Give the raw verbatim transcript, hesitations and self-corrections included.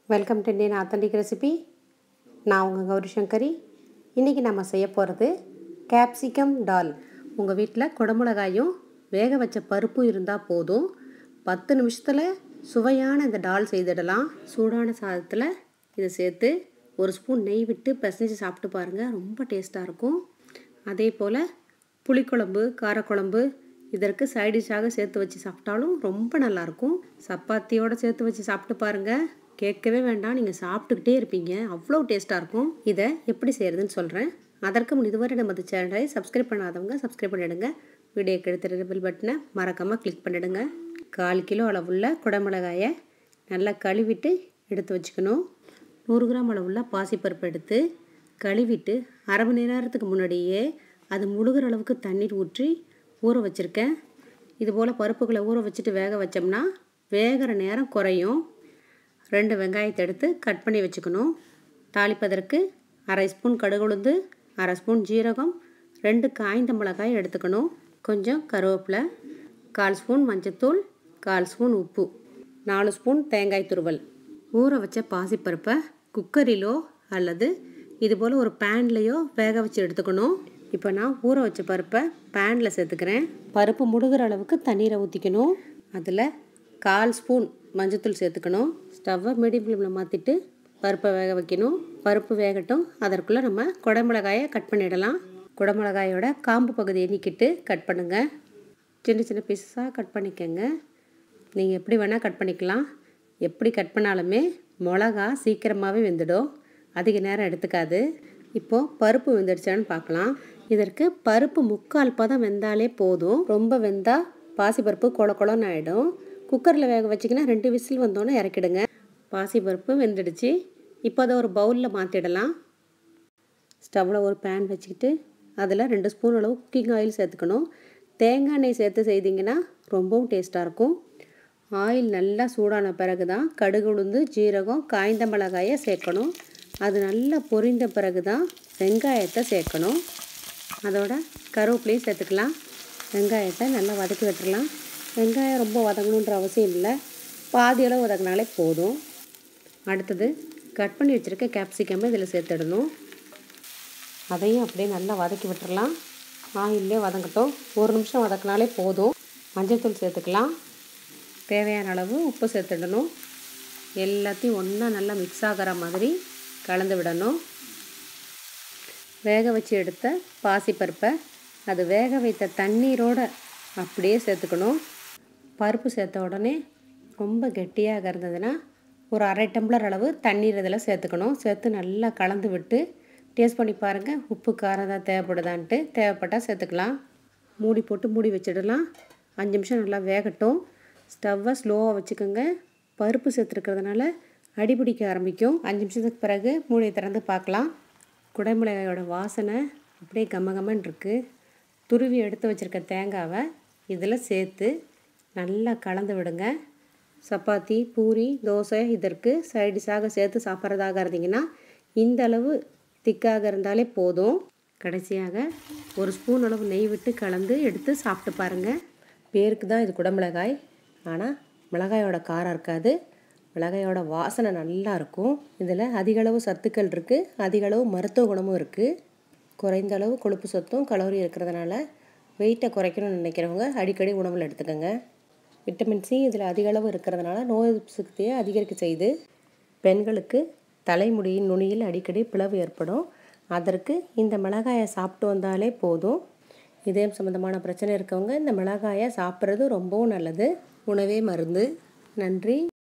Welcome to Indian authentic recipe. நான் உங்கள் கௌரி சங்கரி. இன்றைக்கி நம்ம செய்ய போகிறது கேப்சிகம் டால். உங்கள் வீட்டில் குடமிளகாயும் வேக வச்ச பருப்பும் இருந்தால் போதும், பத்து நிமிஷத்தில் சுவையான இந்த டால் செய்திடலாம். சூடான சாதத்தில் இதை சேர்த்து ஒரு ஸ்பூன் நெய் விட்டு பிசைஞ்சு சாப்பிட்டு பாருங்கள், ரொம்ப டேஸ்ட்டாக இருக்கும். அதே போல் புளிக்குழம்பு, காரக்குழம்பு இதற்கு சைடிஷாக சேர்த்து வச்சு சாப்பிட்டாலும் ரொம்ப நல்லாயிருக்கும். சப்பாத்தியோடு சேர்த்து வச்சு சாப்பிட்டு பாருங்கள், கேட்கவே வேண்டாம், நீங்கள் சாப்பிட்டுக்கிட்டே இருப்பீங்க, அவ்வளோ டேஸ்ட்டாக இருக்கும். இதை எப்படி செய்கிறதுன்னு சொல்கிறேன். அதற்கு முன் இதுவரை நமது சேனலை சப்ஸ்கிரைப் பண்ணாதவங்க சப்ஸ்கிரைப் பண்ணிவிடுங்க. வீடியோக்கு எடுத்துகிற பெல் பட்டனை மறக்காமல் கிளிக் பண்ணிவிடுங்க. கால் கிலோ அளவுள்ள குடமிளகாயை நல்லா கழுவிட்டு எடுத்து வச்சுக்கணும். நூறு கிராம் அளவுள்ள பாசிப்பருப்பு எடுத்து கழுவிட்டு அரை மணி நேரத்துக்கு முன்னாடியே அது முழுகிற அளவுக்கு தண்ணீர் ஊற்றி ஊற வச்சுருக்கேன். இதுபோல் பருப்புகளை ஊற வச்சுட்டு வேக வச்சோம்னா வேகிற நேரம் குறையும். ரெண்டு வெங்காயத்தை எடுத்து கட் பண்ணி வச்சுக்கணும். தாளிப்பதற்கு அரை ஸ்பூன் கடுகுளுந்து, அரை ஸ்பூன் ஜீரகம், ரெண்டு காய்ந்த மிளகாய் எடுத்துக்கணும். கொஞ்சம் கருவேப்பிலை, கால் ஸ்பூன் மஞ்சத்தூள், கால் ஸ்பூன் உப்பு, நாலு ஸ்பூன் தேங்காய் துருவல். ஊற வச்ச பாசிப்பருப்பை குக்கரிலோ அல்லது இதுபோல் ஒரு பேன்லேயோ வேக வச்சு எடுத்துக்கணும். இப்போ நான் ஊற வச்ச பருப்பை பேனில் சேர்த்துக்கிறேன். பருப்பு முழுகிற அளவுக்கு தண்ணீரை ஊற்றிக்கணும். அதில் கால் ஸ்பூன் மஞ்சத்தூள் சேர்த்துக்கணும். ஸ்டவ்வை மீடியம் ஃப்ளேமில் மாற்றிட்டு பருப்பை வேக வைக்கணும். பருப்பு வேகட்டும், அதற்குள்ளே நம்ம குடமிளகாயை கட் பண்ணிடலாம். குடமிளகாயோட காம்பு பகுதியை நீக்கிட்டு கட் பண்ணுங்கள். சின்ன சின்ன பீஸஸாக கட் பண்ணிக்கோங்க. நீங்கள் எப்படி வேணால் கட் பண்ணிக்கலாம். எப்படி கட் பண்ணாலுமே மிளகா சீக்கிரமாகவே வெந்துடும், அதிக நேரம் எடுத்துக்காது. இப்போது பருப்பு வெந்துடுச்சான்னு பார்க்கலாம். இதற்கு பருப்பு முக்கால் பதம் வெந்தாலே போதும். ரொம்ப வெந்தால் பாசிப்பருப்பு கொல கொலன்னு ஆகிடும். குக்கரில் வேக வச்சிங்கன்னா ரெண்டு விசில் வந்தோன்னே இறக்கிடுங்க. பாசிப்பருப்பு வெந்துடுச்சு. இப்போ அதை ஒரு பவுலில் மாற்றிடலாம். ஸ்டவ்வில் ஒரு பேன் வச்சுக்கிட்டு அதில் ரெண்டு ஸ்பூன் அளவு குக்கிங் ஆயில் சேர்த்துக்கணும். தேங்காய் எண்ணெய் சேர்த்து செய்திங்கன்னா ரொம்பவும் டேஸ்ட்டாக இருக்கும். ஆயில் நல்லா சூடான பிறகு தான் கடுகு, உளுந்து, ஜீரகம், காய்ந்த மிளகாயை சேர்க்கணும். அது நல்லா பொரிந்த பிறகு தான் வெங்காயத்தை சேர்க்கணும். அதோட கருவேப்பிலையும் சேர்த்துக்கலாம். வெங்காயத்தை நல்லா வதக்கி விட்டுறலாம். வெங்காயம் ரொம்ப வதங்கணுன்ற அவசியம் இல்லை, பாதி அளவு வதக்கினாலே போதும். அடுத்தது கட் பண்ணி வச்சுருக்க கேப்சிகம் இதில் சேர்த்துடணும். அதையும் அப்படியே நல்லா வதக்கி விட்டுறலாம். ஆயிலே வதங்கட்டும், ஒரு நிமிஷம் வதக்கினாலே போதும். மஞ்சள்தூள் சேர்த்துக்கலாம். தேவையான அளவு உப்பு சேர்த்துடணும். எல்லாத்தையும் ஒன்றா நல்லா மிக்ஸ் ஆகிற மாதிரி கலந்து விடணும். வேக வச்சு எடுத்த பாசிப்பருப்பை அது வேக வைத்த தண்ணீரோடு அப்படியே சேர்த்துக்கணும். பருப்பு சேர்த்த உடனே ரொம்ப கெட்டியாக இருந்ததுன்னா ஒரு அரை டம்ளர் அளவு தண்ணீர் இதில் சேர்த்துக்கணும். சேர்த்து நல்லா கலந்து விட்டு டேஸ்ட் பண்ணி பாருங்கள், உப்பு காரம் தான் தேவைப்படுதான்ட்டு. தேவைப்பட்டால் சேர்த்துக்கலாம். மூடி போட்டு மூடி வச்சிடலாம். அஞ்சு நிமிஷம் நல்லா வேகட்டும். ஸ்டவ்வை ஸ்லோவாக வச்சுக்கோங்க. பருப்பு சேர்த்துருக்கிறதுனால அடிபிடிக்க ஆரம்பிக்கும். அஞ்சு நிமிஷத்துக்கு பிறகு மூடியை திறந்து பார்க்கலாம். குடமிளகாயோட வாசனை அப்படியே கம கமன்னு இருக்குது. துருவி எடுத்து வச்சுருக்க தேங்காவை இதில் சேர்த்து நல்லா கலந்து விடுங்க. சப்பாத்தி, பூரி, தோசை இதற்கு சைடிஷாக சேர்த்து சாப்பிட்றதாக இருந்தீங்கன்னா இந்த அளவு திக்காக இருந்தாலே போதும். கடைசியாக ஒரு ஸ்பூன் அளவு நெய் விட்டு கலந்து எடுத்து சாப்பிட்டு பாருங்கள். பேருக்கு தான் இது குடமிளகாய், ஆனால் மிளகாயோட காரம் இருக்காது. மிளகாயோட வாசனை நல்லா இருக்கும். இதில் அதிகளவு சத்துக்கள் இருக்குது, அதிகளவு மருத்துவ குணமும் இருக்குது. குறைந்த அளவு கொழுப்பு சத்தும் கலோரி இருக்கிறதுனால வெயிட்டை குறைக்கணும்னு நினைக்கிறவங்க அடிக்கடி உணவில் எடுத்துக்கோங்க. விட்டமின் சி இதில் அதிகளவு இருக்கிறதுனால நோய் எதிர்ப்பு சக்தியை அதிகரிக்க செய்து. பெண்களுக்கு தலைமுடியின் நுனியில் அடிக்கடி பிளவு ஏற்படும், அதற்கு இந்த மிளகாயை சாப்பிட்டு வந்தாலே போதும். இதயம் சம்மந்தமான பிரச்சனை இருக்கவங்க இந்த மிளகாயை சாப்பிட்றது ரொம்பவும் நல்லது. உணவே மருந்து. நன்றி.